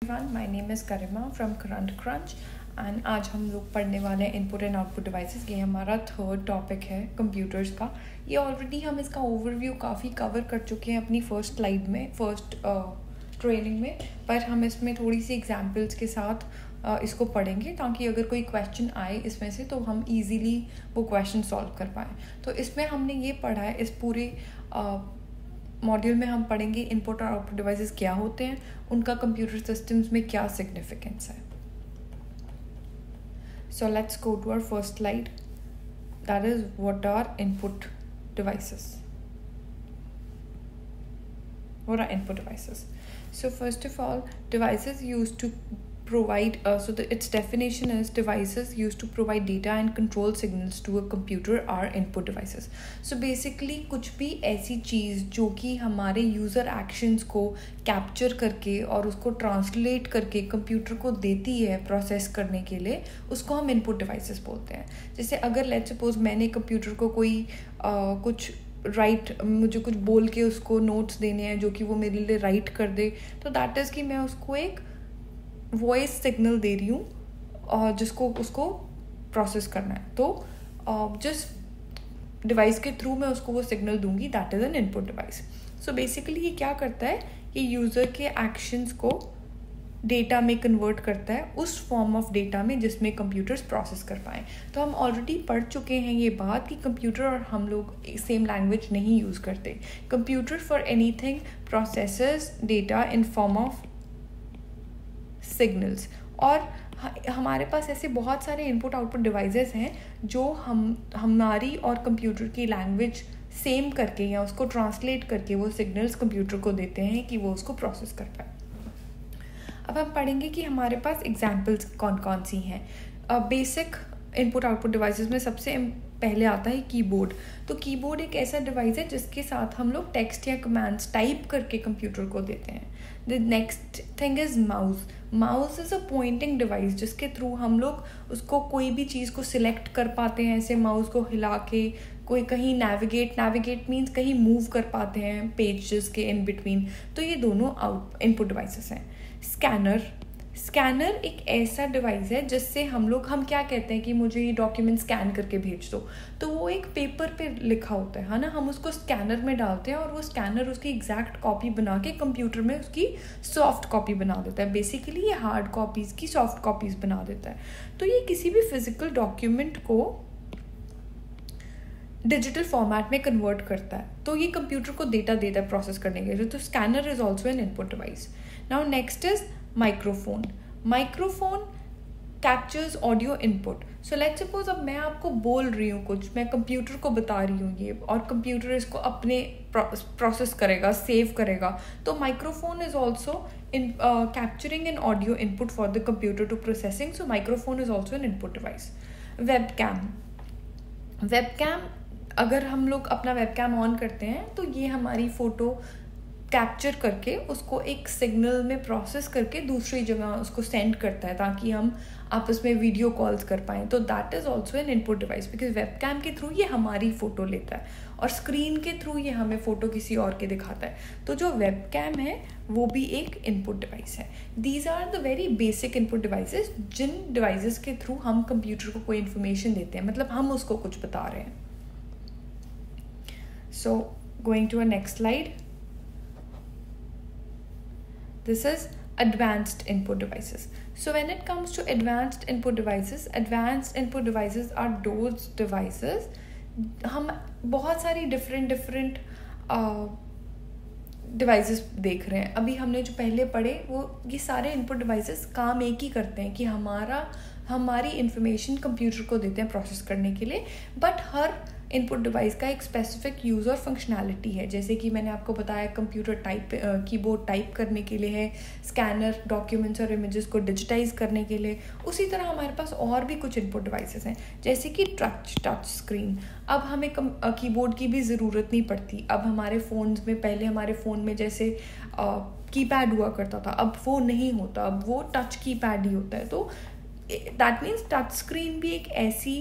My name is Karima from current crunch and आज हम लोग पढ़ने वाले हैं इनपुट एंड आउटपुट डिवाइसेस। ये हमारा थर्ड टॉपिक है कंप्यूटर्स का। ये ऑलरेडी हम इसका ओवरव्यू काफ़ी कवर कर चुके हैं अपनी फर्स्ट स्लाइड में, फर्स्ट ट्रेनिंग में, पर हम इसमें थोड़ी सी एग्जांपल्स के साथ इसको पढ़ेंगे ताकि अगर कोई क्वेश्चन आए इसमें से तो हम इजीली वो क्वेश्चन सॉल्व कर पाएँ। तो इसमें हमने ये पढ़ा है, इस पूरे मॉड्यूल में हम पढ़ेंगे इनपुट और आउटपुट डिवाइसेस क्या होते हैं, उनका कंप्यूटर सिस्टम्स में क्या सिग्निफिकेंस है। So let's go to our first slide, that is what are input devices. What are input devices? So first of all, devices used to provide, its definition is devices used to provide data and control signals to a computer are input devices. So basically कुछ भी ऐसी चीज़ जो कि हमारे user actions को capture करके और उसको ट्रांसलेट करके कंप्यूटर को देती है प्रोसेस करने के लिए, उसको हम इनपुट डिवाइसेस बोलते हैं। जैसे अगर लेट्स सपोज मैंने कंप्यूटर को कोई कुछ मुझे कुछ बोल के उसको नोट्स देने हैं जो कि वो मेरे लिए राइट कर दे, तो दैट इज़ कि मैं उसको एक वॉइस सिग्नल दे रही हूँ और जिसको उसको प्रोसेस करना है। तो जिस डिवाइस के थ्रू मैं उसको वो सिग्नल दूंगी, that is an input device. So basically ये क्या करता है, ये यूज़र के एक्शंस को डेटा में कन्वर्ट करता है, उस फॉर्म ऑफ डेटा में जिसमें कंप्यूटर्स प्रोसेस कर पाएँ। तो हम ऑलरेडी पढ़ चुके हैं ये बात कि कंप्यूटर और हम लोग सेम लैंग्वेज नहीं यूज़ करते। Computer for anything processes data in form of signals, और हमारे पास ऐसे बहुत सारे इनपुट आउटपुट डिवाइसेस हैं जो हमारी और कंप्यूटर की लैंग्वेज सेम करके या उसको ट्रांसलेट करके वो सिग्नल्स कंप्यूटर को देते हैं कि वो उसको प्रोसेस कर पाए। अब हम पढ़ेंगे कि हमारे पास एग्जाम्पल्स कौन कौन सी हैं। बेसिक इनपुट आउटपुट डिवाइसेस में सबसे पहले आता है कीबोर्ड। तो कीबोर्ड एक ऐसा डिवाइस है जिसके साथ हम लोग टेक्स्ट या कमांड्स टाइप करके कंप्यूटर को देते हैं। The next thing is mouse. Mouse is a pointing device जिसके थ्रू हम लोग उसको कोई भी चीज़ को सिलेक्ट कर पाते हैं, ऐसे माउस को हिला के कोई कहीं नेविगेट मीन्स कहीं मूव कर पाते हैं पेजेस के इन बिटवीन। तो ये दोनों इनपुट डिवाइसेस हैं। स्कैनर एक ऐसा डिवाइस है जिससे हम क्या कहते हैं कि मुझे ये डॉक्यूमेंट स्कैन करके भेज दो, तो वो एक पेपर पे लिखा होता है ना, हम उसको स्कैनर में डालते हैं और वो स्कैनर उसकी एग्जैक्ट कॉपी बना के कंप्यूटर में उसकी सॉफ्ट कॉपी बना देता है। बेसिकली ये हार्ड कॉपीज़ की सॉफ्ट कॉपीज़ बना देता है। तो ये किसी भी फिजिकल डॉक्यूमेंट को डिजिटल फॉर्मेट में कन्वर्ट करता है, तो ये कंप्यूटर को डेटा देता है प्रोसेस करने के लिए। तो scanner is also an input device. Now next is microphone. Microphone captures audio input. So let's suppose अब मैं आपको बोल रही हूँ कुछ, मैं कंप्यूटर को बता रही हूँ ये, और कंप्यूटर इसको अपने प्रोसेस करेगा, सेव करेगा। तो microphone is also in capturing an audio input for the computer to processing. So microphone is also an input device. Webcam अगर हम लोग अपना वेबकैम ऑन करते हैं तो ये हमारी फ़ोटो कैप्चर करके उसको एक सिग्नल में प्रोसेस करके दूसरी जगह उसको सेंड करता है ताकि हम आपस में वीडियो कॉल्स कर पाएँ। तो that is also an input device, because webcam के थ्रू ये हमारी फ़ोटो लेता है और स्क्रीन के थ्रू ये हमें फ़ोटो किसी और के दिखाता है। तो जो वेबकैम है वो भी एक इनपुट डिवाइस है। These are the very basic input devices जिन डिवाइसेस के थ्रू हम कंप्यूटर को कोई इन्फॉर्मेशन देते हैं, मतलब हम उसको कुछ बता रहे हैं। So going to our next slide. This is advanced input devices. So when it comes to advanced input devices are those devices, हम बहुत सारी different डिवाइसेस देख रहे हैं। अभी हमने जो पहले पढ़े वो ये सारे इनपुट डिवाइसेस काम एक ही करते हैं कि हमारी इंफॉर्मेशन कंप्यूटर को देते हैं प्रोसेस करने के लिए, बट हर इनपुट डिवाइस का एक स्पेसिफिक यूज़र फंक्शनैलिटी है। जैसे कि मैंने आपको बताया कीबोर्ड टाइप करने के लिए है, स्कैनर डॉक्यूमेंट्स और इमेजेस को डिजिटाइज करने के लिए। उसी तरह हमारे पास और भी कुछ इनपुट डिवाइसेस हैं, जैसे कि टच स्क्रीन। अब हमें कीबोर्ड की भी ज़रूरत नहीं पड़ती। अब हमारे फ़ोन्स में, पहले हमारे फ़ोन में जैसे कीपैड हुआ करता था, अब वो नहीं होता, अब वो टच कीपैड ही होता है। तो दैट मीन्स टच स्क्रीन भी एक ऐसी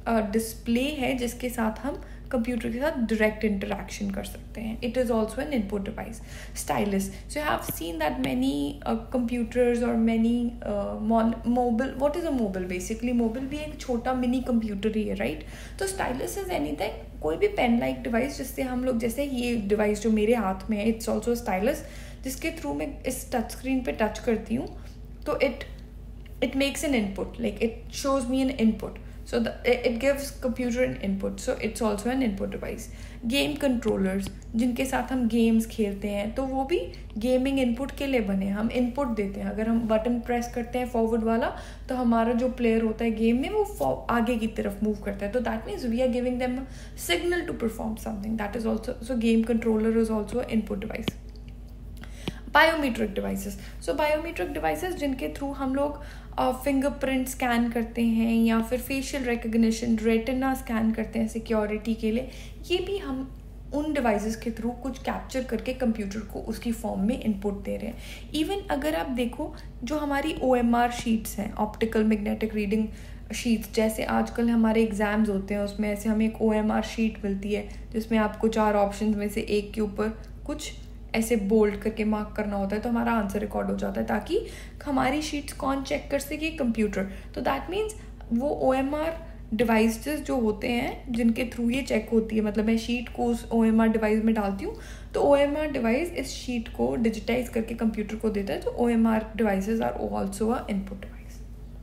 डिस्प्ले है जिसके साथ हम कंप्यूटर के साथ डायरेक्ट इंटरेक्शन कर सकते हैं. It is also an input device. Stylus, so you have seen that many computers और many mobile. What is a mobile? Basically mobile भी एक छोटा मिनी कंप्यूटर ही है, राइट? तो स्टाइलस इज एनीथिंग, कोई भी पेन लाइक डिवाइस जिससे हम लोग, जैसे ये डिवाइस जो मेरे हाथ में है, इट्स ऑल्सो स्टाइलस, जिसके थ्रू मैं इस टच स्क्रीन पे टच करती हूँ तो it makes an input, like it shows me an input. So it gives computer an input, so it's also an input device. Game controllers, जिनके साथ हम गेम्स खेलते हैं, तो वो भी गेमिंग इनपुट के लिए बने. हम इनपुट देते हैं. अगर हम बटन प्रेस करते हैं फॉरवर्ड वाला, तो हमारा जो प्लेयर होता है गेम में वो आगे की तरफ मूव करता है. तो that means we are giving them signal to perform something. That is also, so game controller is also input device. Biometric devices, so biometric devices जिनके थ्रू हम लोग फिंगरप्रिंट स्कैन करते हैं या फिर फेशियल रिकग्निशन, रेटिना स्कैन करते हैं security के लिए. ये भी हम उन डिवाइसेस के थ्रू कुछ कैप्चर करके कंप्यूटर को उसकी फॉर्म में इनपुट दे रहे हैं. इवन अगर आप देखो जो हमारी OMR शीट्स हैं, ऑप्टिकल मैग्नेटिक रीडिंग शीट्स, जैसे आजकल हमारे एग्जाम्स होते हैं उसमें ऐसे हमें एक OMR शीट मिलती है जिसमें आपको 4 ऑप्शन में से एक के ऊपर कुछ ऐसे बोल्ड करके मार्क करना होता है तो हमारा आंसर रिकॉर्ड हो जाता है ताकि हमारी शीट्स कौन चेक कर सके? कंप्यूटर. तो दैट मीन्स वो OMR डिवाइसेस जो होते हैं जिनके थ्रू ये चेक होती है, मतलब मैं शीट को उस OMR डिवाइस में डालती हूँ तो OMR डिवाइस इस शीट को डिजिटाइज करके कंप्यूटर को देता है. तो OMR devices are also a input device.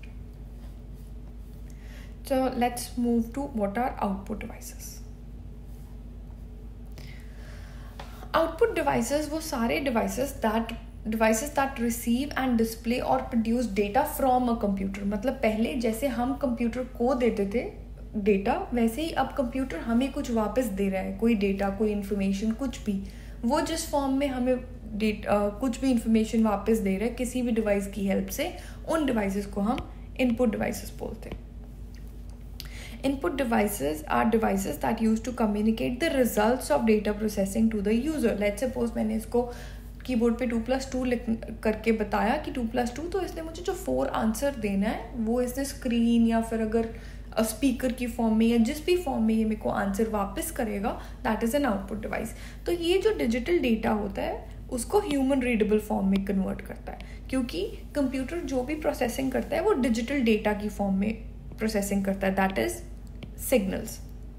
So let's move to what are output devices. Output devices वो सारे devices that receive and display और produce data from a computer. मतलब पहले जैसे हम कंप्यूटर को देते थे डेटा, वैसे ही अब कंप्यूटर हमें कुछ वापस दे रहा है, कोई डेटा, कोई इन्फॉर्मेशन, कुछ भी. वो जिस फॉर्म में हमें कुछ भी इन्फॉर्मेशन वापस दे रहा है किसी भी डिवाइस की हेल्प से, उन डिवाइसेस को हम इनपुट डिवाइसेस बोलते हैं. Input devices are devices that use to communicate the results of data processing to the user. Let's suppose मैंने इसको कीबोर्ड पे 2+2 करके बताया कि 2+2, तो इसने मुझे जो 4 आंसर देना है वो इसने स्क्रीन या फिर अगर स्पीकर की फॉर्म में या जिस भी फॉर्म में ये मेरे को आंसर वापस करेगा, that is an output device. तो ये जो डिजिटल डेटा होता है उसको ह्यूमन रीडेबल फॉर्म में कन्वर्ट करता है, क्योंकि कंप्यूटर जो भी प्रोसेसिंग करता है वो डिजिटल डेटा की फॉर्म में प्रोसेसिंग करता है, दैट इज सिग्नल्स.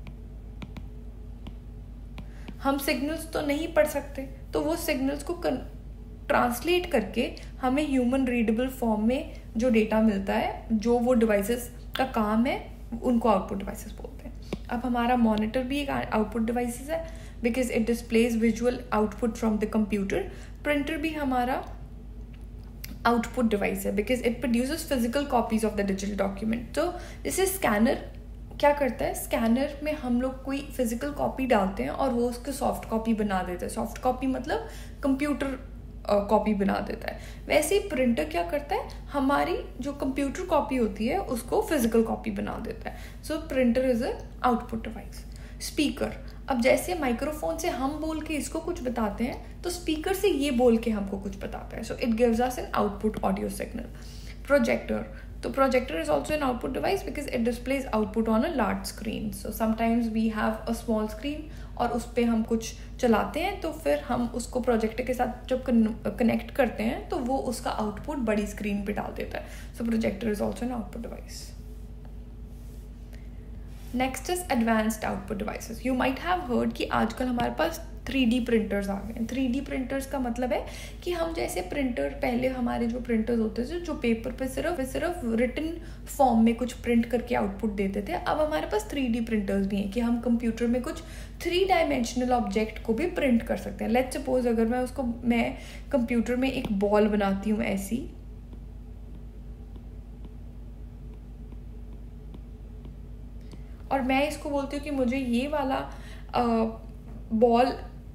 हम सिग्नल्स तो नहीं पढ़ सकते, तो वो सिग्नल्स को ट्रांसलेट करके हमें ह्यूमन रीडेबल फॉर्म में जो डेटा मिलता है, जो वो डिवाइसेस का काम है, उनको आउटपुट डिवाइसेस बोलते हैं. अब हमारा मॉनिटर भी एक आउटपुट डिवाइसेस है because it displays visual output from the computer. Printer भी हमारा आउटपुट डिवाइस है because it produces physical copies of the digital document. तो जैसे स्कैनर क्या करता है, स्कैनर में हम लोग कोई फिजिकल कॉपी डालते हैं और वो उसको सॉफ्ट कॉपी बना देता है. सॉफ्ट कॉपी मतलब कंप्यूटर कॉपी बना देता है. वैसे ही प्रिंटर क्या करता है, हमारी जो कंप्यूटर कॉपी होती है उसको फिजिकल कॉपी बना देता है. So printer is a output device. Speaker, अब जैसे माइक्रोफोन से हम बोल के इसको कुछ बताते हैं तो स्पीकर से ये बोल के हमको कुछ बताता है. So it gives us an output audio signal. Projector, तो projector is also an output device because it displays output on a large screen. So sometimes we have a small screen और उस पर हम कुछ चलाते हैं तो फिर हम उसको प्रोजेक्टर के साथ जब कनेक्ट करते हैं तो वो उसका आउटपुट बड़ी स्क्रीन पे डाल देता है. So projector is also an output device. Next is advanced output devices. You might have heard कि आजकल हमारे पास 3D प्रिंटर्स आ गए. 3D प्रिंटर्स का मतलब है कि हम जैसे प्रिंटर, पहले हमारे जो प्रिंटर्स होते थे जो पेपर पे सिर्फ रिटन फॉर्म में कुछ प्रिंट करके आउटपुट देते थे, अब हमारे पास 3D प्रिंटर्स भी हैं कि हम कंप्यूटर में कुछ 3 डायमेंशनल ऑब्जेक्ट को भी प्रिंट कर सकते हैं. लेट्स सपोज अगर मैं कंप्यूटर में एक बॉल बनाती हूँ ऐसी, और मैं इसको बोलती हूँ कि मुझे ये वाला बॉल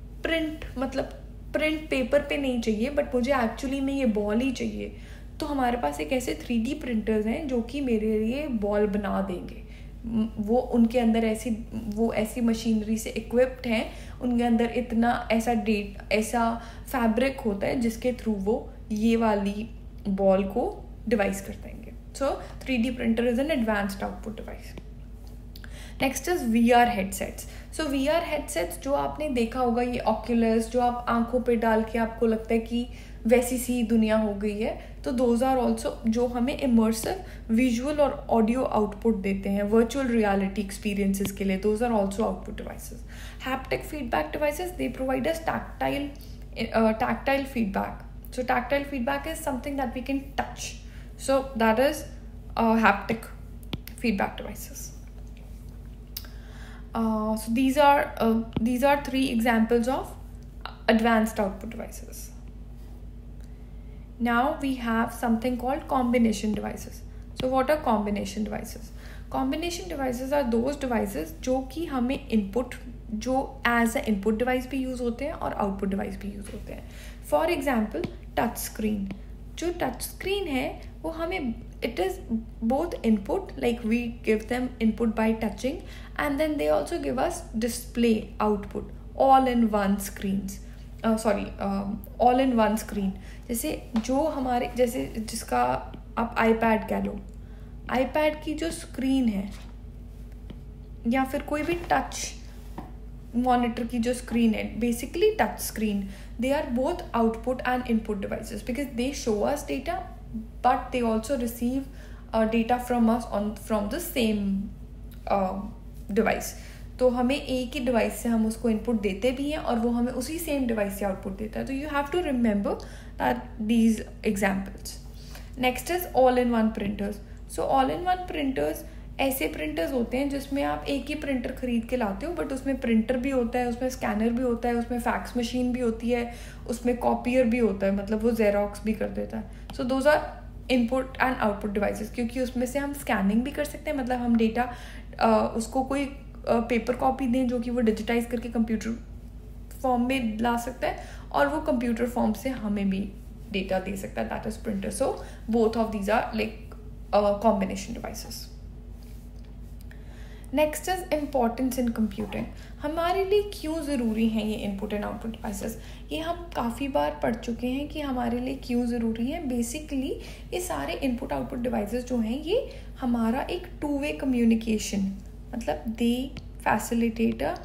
प्रिंट पेपर पे नहीं चाहिए बट मुझे एक्चुअली में ये बॉल ही चाहिए, तो हमारे पास एक ऐसे 3D प्रिंटर्स हैं जो कि मेरे लिए बॉल बना देंगे. वो उनके अंदर ऐसी मशीनरी से इक्विप्ड हैं, उनके अंदर इतना ऐसा फैब्रिक होता है जिसके थ्रू वो ये वाली बॉल को डिवाइस कर देंगे. So 3D printer is an advanced output device. Next is VR headsets. So VR headsets जो आपने देखा होगा, ये ऑक्यूलस जो आप आंखों पे डाल के आपको लगता है कि वैसी सी दुनिया हो गई है, तो दोज आर ऑल्सो जो हमें इमर्सिव विजुअल और ऑडियो आउटपुट देते हैं वर्चुअल रियलिटी एक्सपीरियंसेस के लिए. Those are also output devices. Haptic feedback devices, they provide us tactile feedback. So tactile feedback is something that we can touch. So that is haptic feedback devices. So these are 3 examples of advanced output devices. Now we have something called combination devices. So what are combination devices? Combination devices are those devices जो कि हमें input जो as a input device भी use होते हैं और output device भी use होते हैं. For example, touch screen. जो touch screen है वो हमें it is both input, like we give them input by touching, and then they also give us display output all in one screens. All in one screen. जैसे जो हमारे जैसे जिसका आप iPad कह लो, iPad की जो स्क्रीन है या फिर कोई भी टच मॉनिटर की जो स्क्रीन है, basically touch screen, they are both output and input devices because they show us data but they also receive data from us from the same device. तो हमें एक ही डिवाइस से हम उसको इनपुट देते भी हैं और वो हमें उसी सेम डिवाइस से आउटपुट देता है. तो you have to remember that these examples. Next is all in one printers. So all in one printers ऐसे प्रिंटर्स होते हैं जिसमें आप एक ही प्रिंटर खरीद के लाते हो, बट उसमें प्रिंटर भी होता है, उसमें स्कैनर भी होता है, उसमें फैक्स मशीन भी होती है, उसमें कॉपियर भी होता है, मतलब वो जेरोक्स भी कर देता है. So those are input and output devices, क्योंकि उसमें से हम स्कैनिंग भी कर सकते हैं, मतलब हम डेटा उसको कोई पेपर कॉपी दें जो कि वो डिजिटाइज करके कंप्यूटर फॉर्म में ला सकता है और वो कंप्यूटर फॉर्म से हमें भी डेटा दे सकता है. That is printer. So both of these are like combination devices. Next is importance in computing. हमारे लिए क्यों ज़रूरी हैं ये इनपुट एंड आउटपुट डिवाइसेस? ये हम काफ़ी बार पढ़ चुके हैं कि हमारे लिए क्यों ज़रूरी है. बेसिकली ये सारे इनपुट आउटपुट डिवाइसेस जो हैं ये हमारा एक 2-way कम्युनिकेशन, मतलब they facilitate a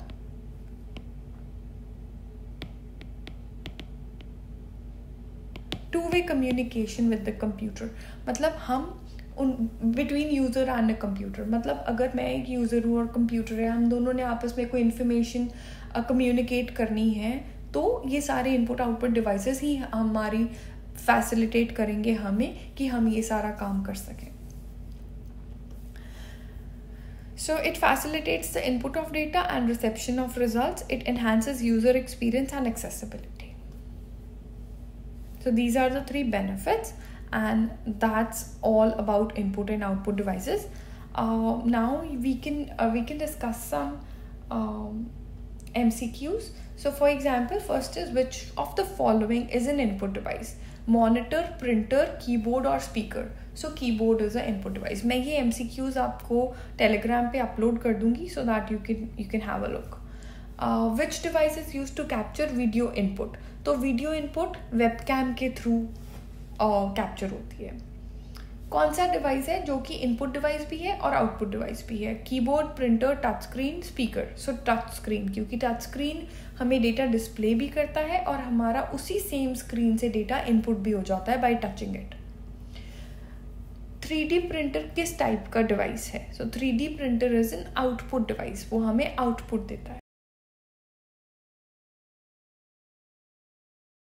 two-way communication with the computer. मतलब हम between user and a computer, मतलब अगर मैं एक यूज़र हूँ और कंप्यूटर है, हम दोनों ने आपस में कोई इन्फॉर्मेशन कम्युनिकेट करनी है, तो ये सारे इनपुट आउटपुट डिवाइसेस ही हमारी फैसिलिटेट करेंगे हमें कि हम ये सारा काम कर सकें. So it facilitates the input of data and reception of results. It enhances user experience and accessibility. So these are the 3 benefits, and that's all about input and output devices. Now we can discuss some MCQs. So for example, first is which of the following is an input device? Monitor, printer, keyboard or speaker. So keyboard is an input device. मैं ये MCQs आपको Telegram पे upload कर दूँगी so that you can have a look. Which device is used to capture video input? तो video input webcam के through capture होती है. कौन सा डिवाइस है जो कि इनपुट डिवाइस भी है और आउटपुट डिवाइस भी है? Keyboard, printer, touch screen, speaker. So touch screen, क्योंकि टच स्क्रीन हमें डेटा डिस्प्ले भी करता है और हमारा उसी सेम स्क्रीन से डेटा इनपुट भी हो जाता है by touching it. 3D printer किस टाइप का डिवाइस है? So 3D printer is an output device, वो हमें आउटपुट देता है.